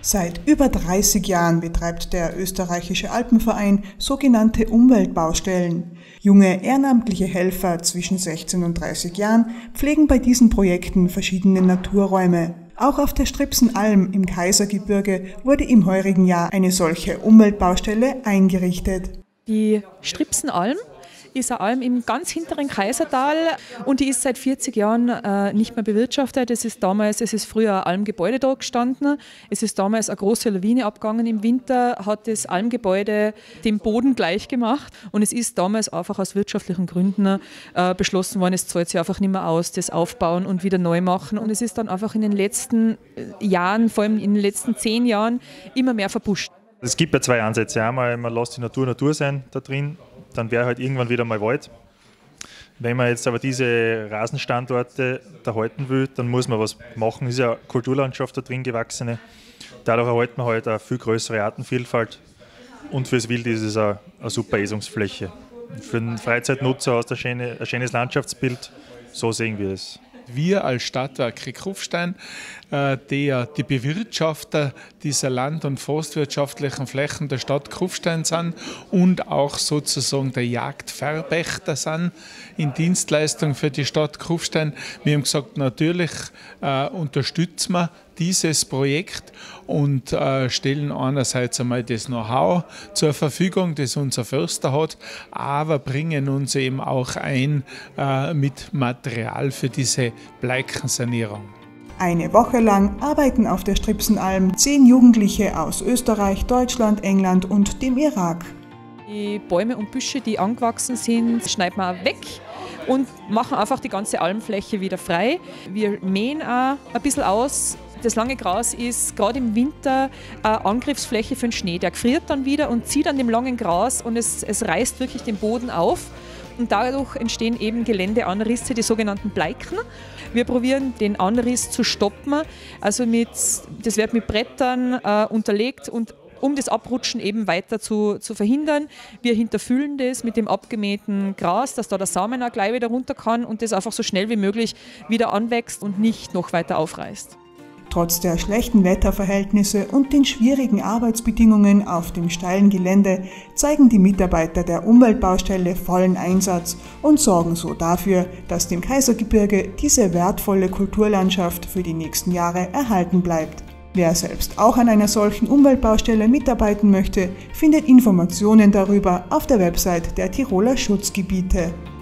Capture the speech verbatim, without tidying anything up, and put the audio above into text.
Seit über dreißig Jahren betreibt der österreichische Alpenverein sogenannte Umweltbaustellen. Junge ehrenamtliche Helfer zwischen sechzehn und dreißig Jahren pflegen bei diesen Projekten verschiedene Naturräume. Auch auf der Stripsenalm im Kaisergebirge wurde im heurigen Jahr eine solche Umweltbaustelle eingerichtet. Die Stripsenalm ist eine Alm im ganz hinteren Kaisertal und die ist seit vierzig Jahren äh, nicht mehr bewirtschaftet. Es ist damals, es ist früher ein Almgebäude da gestanden. Es ist damals eine große Lawine abgegangen im Winter, hat das Almgebäude dem Boden gleich gemacht und es ist damals einfach aus wirtschaftlichen Gründen äh, beschlossen worden, es zahlt sich einfach nicht mehr aus, das aufbauen und wieder neu machen. Und es ist dann einfach in den letzten Jahren, vor allem in den letzten zehn Jahren, immer mehr verbuscht. Es gibt ja zwei Ansätze. Einmal, man lässt die Natur Natur sein da drin, dann wäre halt irgendwann wieder mal Wald. Wenn man jetzt aber diese Rasenstandorte da halten will, dann muss man was machen. Es ist ja eine Kulturlandschaft da drin gewachsene. Dadurch erhält man halt eine viel größere Artenvielfalt. Und fürs Wild ist es eine, eine super Esungsfläche. Für den Freizeitnutzer ist das ein schönes Landschaftsbild. So sehen wir es. Wir als Stadtwerke Kufstein, äh, der die Bewirtschafter dieser land- und forstwirtschaftlichen Flächen der Stadt Kufstein sind und auch sozusagen der Jagdverpächter sind in Dienstleistung für die Stadt Kufstein. Wir haben gesagt, natürlich äh, unterstützen wir dieses Projekt und äh, stellen einerseits einmal das Know-how zur Verfügung, das unser Förster hat, aber bringen uns eben auch ein äh, mit Material für diese Bleikensanierung. Eine Woche lang arbeiten auf der Stripsenalm zehn Jugendliche aus Österreich, Deutschland, England und dem Irak. Die Bäume und Büsche, die angewachsen sind, schneiden wir auch weg und machen einfach die ganze Almfläche wieder frei. Wir mähen auch ein bisschen aus. Das lange Gras ist gerade im Winter eine Angriffsfläche für den Schnee. Der friert dann wieder und zieht an dem langen Gras und es, es reißt wirklich den Boden auf. Und dadurch entstehen eben Geländeanrisse, die sogenannten Bleiken. Wir probieren den Anriss zu stoppen. Also mit, das wird mit Brettern äh, unterlegt und um das Abrutschen eben weiter zu, zu verhindern. Wir hinterfüllen das mit dem abgemähten Gras, dass da der Samen auch gleich wieder runter kann und das einfach so schnell wie möglich wieder anwächst und nicht noch weiter aufreißt. Trotz der schlechten Wetterverhältnisse und den schwierigen Arbeitsbedingungen auf dem steilen Gelände zeigen die Mitarbeiter der Umweltbaustelle vollen Einsatz und sorgen so dafür, dass dem Kaisergebirge diese wertvolle Kulturlandschaft für die nächsten Jahre erhalten bleibt. Wer selbst auch an einer solchen Umweltbaustelle mitarbeiten möchte, findet Informationen darüber auf der Website der Tiroler Schutzgebiete.